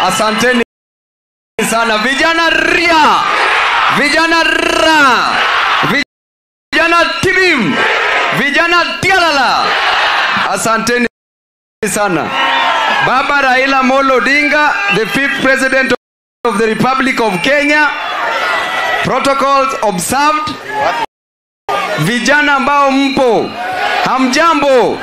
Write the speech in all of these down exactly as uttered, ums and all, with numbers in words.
Asanteni sana vijana ria, vijana ra, vijana tibim, vijana tialala. Asanteni sana. Baba Raila Molo Odinga, the fifth president of the Republic of Kenya. Protocols observed. Vijana ambao mpo, hamjambo.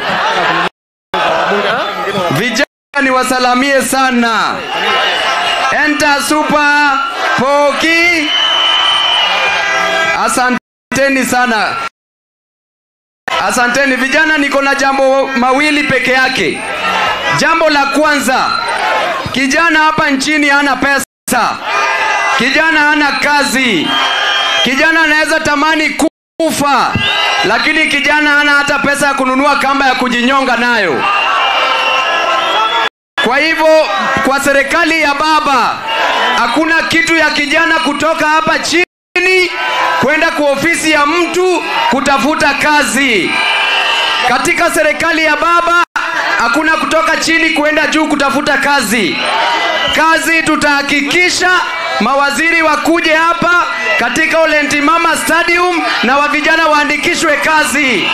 Vijana niwasalamie sana. Enter super poki. Asanteni sana. Asanteni vijana, niko na jambo mawili peke yake. Jambo la kwanza, kijana hapa nchini hana pesa. Kijana hana kazi. Kijana anaweza tamani kufa, lakini kijana hana hata pesa ya kununua kamba ya kujinyonga nayo. Kwa hivyo kwa serikali ya baba hakuna kitu ya kijana kutoka hapa chini kwenda kwa ofisi ya mtu kutafuta kazi. Katika serikali ya baba hakuna kutoka chini kwenda juu kutafuta kazi. Kazi tutahakikisha mawaziri wakuje hapa katika Olentimama Stadium na wa vijana waandikishwe kazi.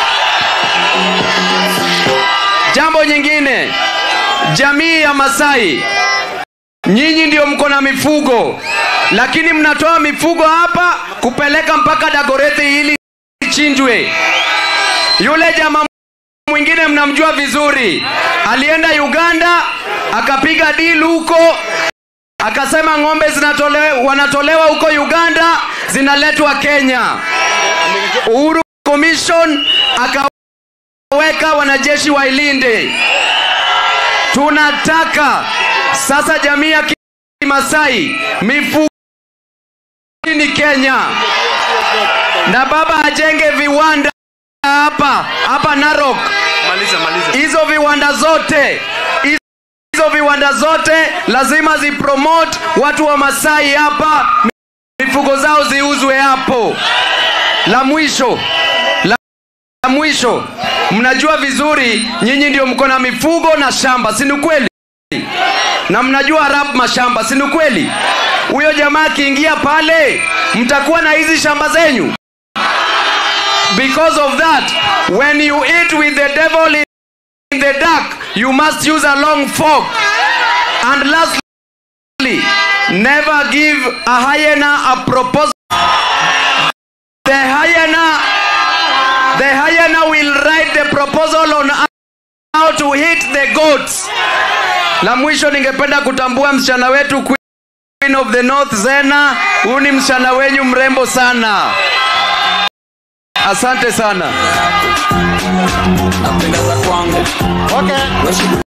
Jambo nyingine, jamii ya Maasai, nyinyi ndio mko na mifugo, lakini mnatoa mifugo hapa kupeleka mpaka Dagoretti ili chinjwe. Yule jamaa mwingine mnamjua vizuri, alienda Uganda akapiga deal huko, akasema ng'ombe zinatolewa, wanatolewa huko Uganda zinaletwa Kenya. Uhuru Commission akaweka wanajeshi wailinde. Tunataka sasa jamii ya Maasai mifugo ni Kenya, na baba ajenge viwanda hapa hapa Narok. Maliza maliza. Hizo viwanda zote hizo viwanda zote lazima zipromote watu wa Maasai hapa, mifugo zao ziuzwe hapo. La mwisho, la, la mwisho, mnajua vizuri nyinyi ndio mko na mifugo na shamba, si kweli? Na mnajua rap mashamba, si kweli? Huyo jamaa akiingia pale mtakuwa na hizi shamba zenyu. Because of that, when you eat with the devil in the dark, you must use a long fork. And lastly, never give a hyena a proposal. The hyena, the hyena will write the proposal on how to hit the goats. La mwisho, ningependa kutambua msichana wetu Queen of the North Zena. Huyu ni msichana wenyu mrembo sana. Asante sana. Okay.